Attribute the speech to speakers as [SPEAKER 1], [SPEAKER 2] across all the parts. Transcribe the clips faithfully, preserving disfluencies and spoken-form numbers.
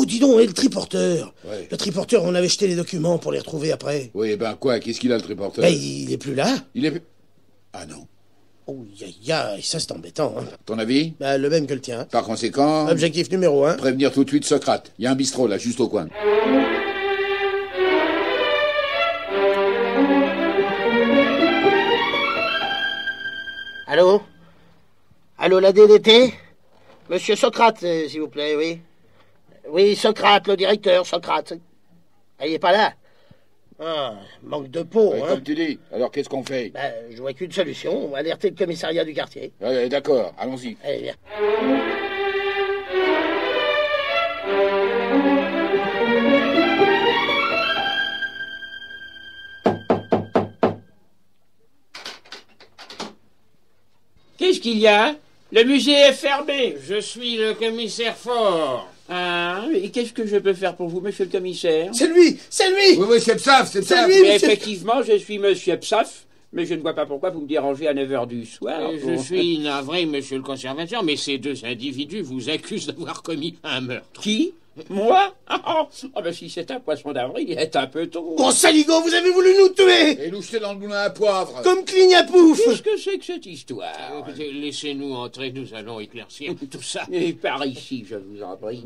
[SPEAKER 1] dis donc, et le triporteur
[SPEAKER 2] Ouais.
[SPEAKER 1] Le triporteur, on avait jeté les documents pour les retrouver après.
[SPEAKER 2] Oui, ben quoi, qu'est-ce qu'il a le triporteur?
[SPEAKER 1] Ben, il est plus là.
[SPEAKER 2] Il est... Ah non.
[SPEAKER 1] Oh, aïe, aïe, ça c'est embêtant. Hein.
[SPEAKER 2] Ton avis?
[SPEAKER 1] Ben, le même que le tien.
[SPEAKER 2] Par conséquent...
[SPEAKER 1] Objectif numéro un.
[SPEAKER 2] Prévenir tout de suite Socrate. Il y a un bistrot là, juste au coin.
[SPEAKER 1] Allô? Allô, la D D T? Monsieur Socrate, euh, s'il vous plaît, oui. Oui, Socrate, le directeur, Socrate. Ah, il est pas là? Ah, manque de peau,
[SPEAKER 2] Ouais,
[SPEAKER 1] hein.
[SPEAKER 2] comme tu dis. Alors qu'est-ce qu'on fait?
[SPEAKER 1] Ben, je vois qu'une solution. On va alerter le commissariat du quartier.
[SPEAKER 2] Ouais, d'accord, allons-y.
[SPEAKER 1] Allez, viens.
[SPEAKER 3] Qu'est-ce qu'il y a? Le musée est fermé. Je suis le commissaire Fort. Ah, et qu'est-ce que je peux faire pour vous, monsieur le commissaire?
[SPEAKER 1] C'est lui! C'est lui!
[SPEAKER 2] Oui, oui, c'est Psaf, c'est Psaf.
[SPEAKER 1] lui,
[SPEAKER 3] Mais
[SPEAKER 1] monsieur-
[SPEAKER 3] effectivement, je suis monsieur Psaf, mais je ne vois pas pourquoi vous me dérangez à neuf heures du soir.
[SPEAKER 4] Euh,
[SPEAKER 3] pour-
[SPEAKER 4] Je suis navré, monsieur le conservateur, mais ces deux individus vous accusent d'avoir commis un meurtre.
[SPEAKER 3] Qui? Moi? Ah, oh, ben si c'est un poisson d'avril, il est un peu tôt.
[SPEAKER 1] Oh, saligo, vous avez voulu nous tuer!
[SPEAKER 2] Et nous jeter dans le moulin à poivre.
[SPEAKER 1] Comme Clignapouf!
[SPEAKER 3] Qu'est-ce que c'est que cette histoire?
[SPEAKER 4] Écoutez, laissez-nous entrer, nous allons éclaircir tout ça.
[SPEAKER 3] Et par ici, je vous en prie.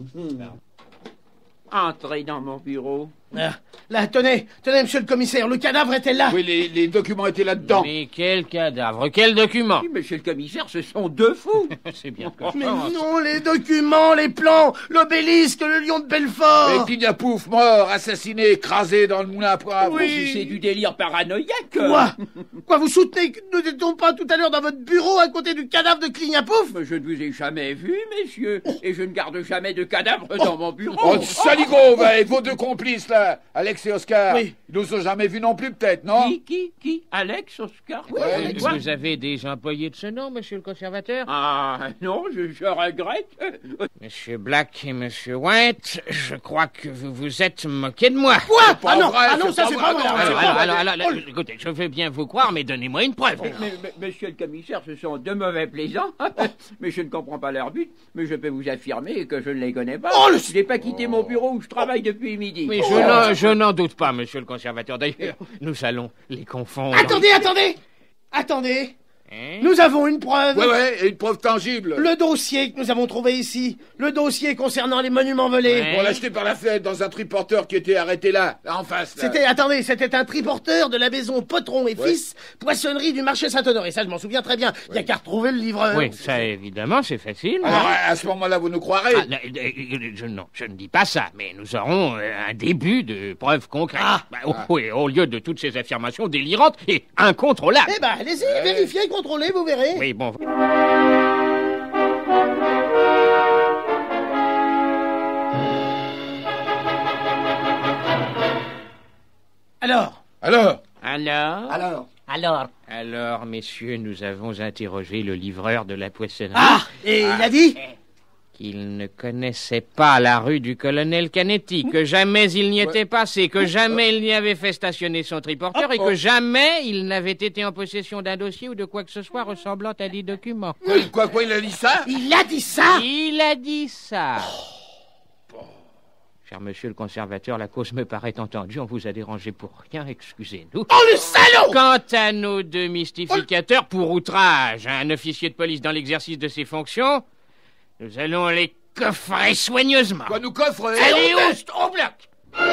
[SPEAKER 3] Entrez dans mon bureau.
[SPEAKER 1] Ah, là, tenez, tenez, monsieur le commissaire, le cadavre était là!
[SPEAKER 2] Oui, les, les documents étaient là-dedans.
[SPEAKER 4] Mais quel cadavre, quel document?
[SPEAKER 3] Oui, monsieur le commissaire, ce sont deux fous.
[SPEAKER 4] C'est bien que
[SPEAKER 1] Mais non, les documents, les plans, l'obélisque, le lion de Belfort!
[SPEAKER 2] Et Clignapouf, mort, assassiné, écrasé dans le moulin à poivre.
[SPEAKER 1] Oui.
[SPEAKER 3] C'est du délire paranoïaque.
[SPEAKER 1] Quoi? Quoi, vous soutenez que nous n'étions pas tout à l'heure dans votre bureau à côté du cadavre de Clignapouf?
[SPEAKER 3] Mais je ne vous ai jamais vu, messieurs, et je ne garde jamais de cadavre dans mon bureau.
[SPEAKER 2] Oh, saligo, va, et vos deux complices, là, Alex et Oscar.
[SPEAKER 1] Oui.
[SPEAKER 2] Ils nous ont jamais vus non plus, peut-être, non?
[SPEAKER 3] Qui, qui, qui? Alex, Oscar?
[SPEAKER 2] Ouais,
[SPEAKER 3] Euh,
[SPEAKER 2] Alex.
[SPEAKER 3] quoi?
[SPEAKER 4] Vous avez déjà employé de ce nom, monsieur le conservateur?
[SPEAKER 3] Ah, non, je, je regrette.
[SPEAKER 4] Monsieur Black et monsieur White, je crois que vous vous êtes moqué de moi.
[SPEAKER 1] Quoi?
[SPEAKER 2] pas
[SPEAKER 1] Ah non,
[SPEAKER 2] vrai,
[SPEAKER 1] ah non,
[SPEAKER 2] c'est
[SPEAKER 1] ça
[SPEAKER 2] pas
[SPEAKER 1] c'est
[SPEAKER 2] vrai.
[SPEAKER 1] pas vrai!
[SPEAKER 2] Alors,
[SPEAKER 1] c'est
[SPEAKER 4] Alors,
[SPEAKER 1] pas
[SPEAKER 4] alors,
[SPEAKER 1] vrai.
[SPEAKER 4] alors, alors,
[SPEAKER 1] Oh,
[SPEAKER 4] écoutez, je veux bien vous croire, mais donnez-moi une preuve.
[SPEAKER 3] Mais, mais- monsieur le commissaire, ce sont deux mauvais plaisants, mais je ne comprends pas leur but, mais je peux vous affirmer que je ne les connais pas.
[SPEAKER 1] Oh, le-
[SPEAKER 3] Je n'ai pas quitté mon bureau où je travaille depuis midi.
[SPEAKER 4] Mais je n'en- je n'en doute pas, monsieur le conservateur. D'ailleurs, nous allons les confondre.
[SPEAKER 1] Attendez, attendez! Attendez!
[SPEAKER 4] Hein?
[SPEAKER 1] Nous avons une preuve!
[SPEAKER 2] Ouais, ouais, et une preuve tangible.
[SPEAKER 1] Le dossier que nous avons trouvé ici, le dossier concernant les monuments volés.
[SPEAKER 4] Ouais.
[SPEAKER 2] On l'a jeté par la fenêtre dans un triporteur qui était arrêté là, là en face. Là.
[SPEAKER 1] C'était, attendez, c'était un triporteur de la maison Potron et
[SPEAKER 2] Ouais.
[SPEAKER 1] Fils, poissonnerie du marché Saint-Honoré. Ça, je m'en souviens très bien. Il y a qu'à retrouver le livreur.
[SPEAKER 4] Oui, ça évidemment, c'est facile.
[SPEAKER 2] Alors, à à ce moment-là, vous nous croirez.
[SPEAKER 4] Ah, non, euh, euh, je, non, je ne dis pas ça, mais nous aurons euh, un début de preuves concrètes.
[SPEAKER 1] Ah.
[SPEAKER 4] Bah, au, oui, au lieu de toutes ces affirmations délirantes et incontrôlables.
[SPEAKER 1] Eh ben, allez-y, vérifiez, contrôlez, vous verrez.
[SPEAKER 4] Oui, bon.
[SPEAKER 1] Alors?
[SPEAKER 2] Alors
[SPEAKER 4] Alors
[SPEAKER 1] Alors? Alors?
[SPEAKER 4] Alors, messieurs, nous avons interrogé le livreur de la poissonnerie.
[SPEAKER 1] Ah! Et il a dit?
[SPEAKER 4] Qu'il ne connaissait pas la rue du colonel Canetti, que jamais il n'y était passé, que jamais il n'y avait fait stationner son triporteur et que jamais il n'avait été en possession d'un dossier ou de quoi que ce soit ressemblant à des documents.
[SPEAKER 2] quoi, quoi, quoi, il a dit ça?
[SPEAKER 1] Il a dit ça?
[SPEAKER 4] Il a dit ça. Cher monsieur le conservateur, la cause me paraît entendue. On vous a dérangé pour rien, excusez-nous.
[SPEAKER 1] Oh, le salaud!
[SPEAKER 4] Quant à nos deux mystificateurs pour outrage à un officier de police dans l'exercice de ses fonctions, nous allons les coffrer soigneusement.
[SPEAKER 2] Quoi, nous coffre eh
[SPEAKER 4] Allez, oust, au bloc!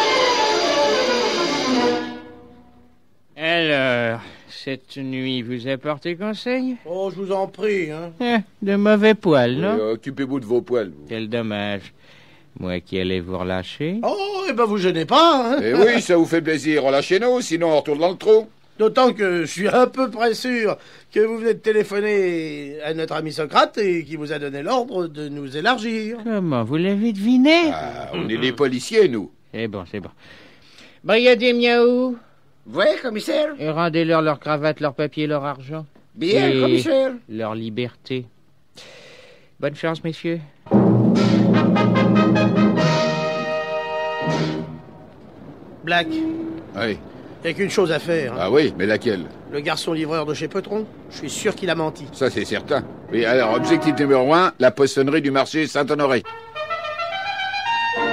[SPEAKER 4] Alors, cette nuit vous a porté conseil?
[SPEAKER 1] Oh, je vous en prie, hein.
[SPEAKER 4] Eh, de mauvais poils, non?
[SPEAKER 2] Euh, Occupez-vous de vos poils, vous.
[SPEAKER 4] Quel dommage. Moi qui allais vous relâcher.
[SPEAKER 1] Oh, eh ben, vous gênez pas, hein.
[SPEAKER 2] Eh oui, ça vous fait plaisir. Relâchez-nous, sinon on retourne dans le trou.
[SPEAKER 1] D'autant que je suis à peu près sûr que vous venez de téléphoner à notre ami Socrate et qui vous a donné l'ordre de nous élargir.
[SPEAKER 4] Comment, vous l'avez deviné?
[SPEAKER 2] Ah, on est des policiers, nous.
[SPEAKER 4] C'est bon, c'est bon. Brigadier Miaou,
[SPEAKER 5] Oui, commissaire.
[SPEAKER 4] et rendez-leur leur cravate, leur papier, leur argent.
[SPEAKER 5] Bien,
[SPEAKER 4] Et
[SPEAKER 5] commissaire.
[SPEAKER 4] leur liberté. Bonne chance, messieurs.
[SPEAKER 1] Black,
[SPEAKER 2] Oui.
[SPEAKER 1] il n'y a qu'une chose à faire. hein.
[SPEAKER 2] Ah oui, mais laquelle?
[SPEAKER 1] Le garçon livreur de chez Potron, je suis sûr qu'il a menti.
[SPEAKER 2] Ça, c'est certain. Oui, alors, objectif numéro un, la poissonnerie du marché Saint-Honoré.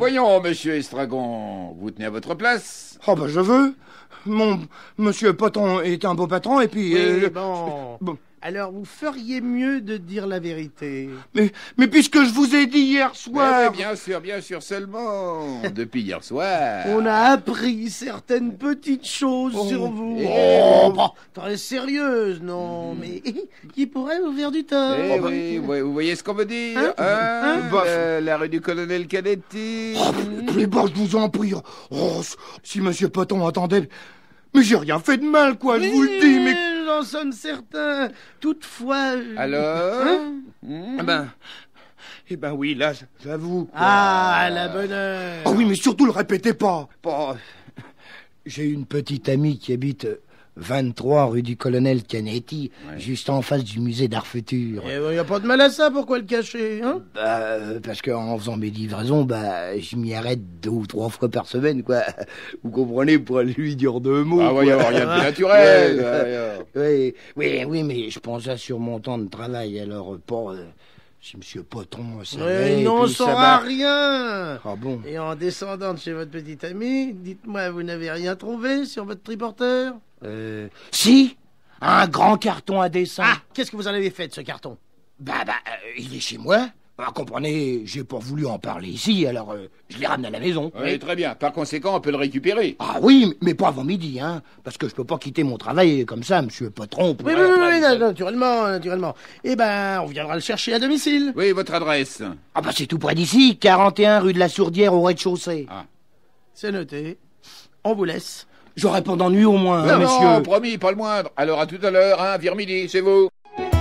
[SPEAKER 2] voyons, monsieur Estragon, vous tenez à votre place?
[SPEAKER 5] Oh, bah, je veux. Mon monsieur Poton est un beau patron, et puis...
[SPEAKER 1] Oui,
[SPEAKER 5] euh,
[SPEAKER 1] bon.
[SPEAKER 5] bon.
[SPEAKER 1] Alors, vous feriez mieux de dire la vérité.
[SPEAKER 5] Mais, mais puisque je vous ai dit hier
[SPEAKER 2] Oui,
[SPEAKER 5] soir...
[SPEAKER 2] bien sûr, bien sûr, seulement. Depuis hier soir.
[SPEAKER 1] On a appris certaines petites choses
[SPEAKER 5] Oh.
[SPEAKER 1] sur vous.
[SPEAKER 2] Eh.
[SPEAKER 1] Oh, bah, très sérieuse, non, mais qui pourrait vous faire du tort.
[SPEAKER 2] Eh oui, oui, vous voyez ce qu'on veut dire,
[SPEAKER 1] Hein
[SPEAKER 2] hein,
[SPEAKER 1] Hein
[SPEAKER 5] Bah,
[SPEAKER 2] la, la rue du colonel Canetti.
[SPEAKER 5] Oh, mais bah, je vous en prie. Oh, si monsieur Poton entendait... Mais j'ai rien fait de mal, quoi, je vous le dis, mais...
[SPEAKER 1] J'en sommes certains. Toutefois... euh,
[SPEAKER 2] Alors
[SPEAKER 1] Hein
[SPEAKER 2] Hmm.
[SPEAKER 5] Eh ben... Eh ben oui, là, j'avoue. quoi.
[SPEAKER 1] Ah, la bonne heure.
[SPEAKER 5] Ah oui, mais surtout le répétez pas. Pas- J'ai une petite amie qui habite euh, vingt-trois rue du colonel Canetti,
[SPEAKER 2] Ouais.
[SPEAKER 5] juste en face du musée d'art futur.
[SPEAKER 1] Il n'y a pas de mal à ça, pourquoi le cacher, hein?
[SPEAKER 5] Bah, euh, parce qu'en faisant mes livraisons, bah, je m'y arrête deux ou trois fois par semaine, quoi. Vous comprenez, pour aller lui dire deux mots.
[SPEAKER 2] Ah,
[SPEAKER 5] quoi.
[SPEAKER 2] voyons, rien de plus naturel.
[SPEAKER 5] Ouais.
[SPEAKER 2] voyons.
[SPEAKER 5] Oui, oui, oui, mais je pensais sur mon temps de travail, alors euh, pas... euh, si monsieur Poton savait...
[SPEAKER 1] Ouais, il n'en
[SPEAKER 5] puis ça
[SPEAKER 1] saura
[SPEAKER 5] va-
[SPEAKER 1] rien.
[SPEAKER 5] Ah bon?
[SPEAKER 1] Et en descendant de chez votre petite amie, dites-moi, vous n'avez rien trouvé sur votre triporteur?
[SPEAKER 5] Euh... Si, un grand carton à dessin.
[SPEAKER 1] Ah, qu'est-ce que vous en avez fait de ce carton?
[SPEAKER 5] Bah, bah, euh, il est chez moi. Bah, comprenez, j'ai pas voulu en parler ici, alors euh, je l'ai ramené à la maison.
[SPEAKER 2] Oui, très bien. Par conséquent, on peut le récupérer.
[SPEAKER 5] Ah oui, mais pas avant midi, hein, parce que je peux pas quitter mon travail comme ça, monsieur Patron. pour-
[SPEAKER 1] Oui, oui, oui, oui, na- naturellement, naturellement. Eh ben, on viendra le chercher à domicile.
[SPEAKER 2] Oui, votre adresse.
[SPEAKER 5] Ah bah c'est tout près d'ici, quarante et un rue de la Sourdière au rez-de-chaussée.
[SPEAKER 2] Ah.
[SPEAKER 1] C'est noté. On vous laisse.
[SPEAKER 5] J'aurai pendant nuit au moins, hein,
[SPEAKER 2] non, non,
[SPEAKER 5] monsieur.
[SPEAKER 2] promis, pas le moindre. Alors à tout à l'heure, hein, vers midi, c'est vous.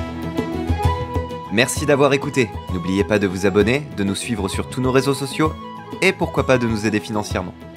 [SPEAKER 6] Merci d'avoir écouté. N'oubliez pas de vous abonner, de nous suivre sur tous nos réseaux sociaux et pourquoi pas de nous aider financièrement.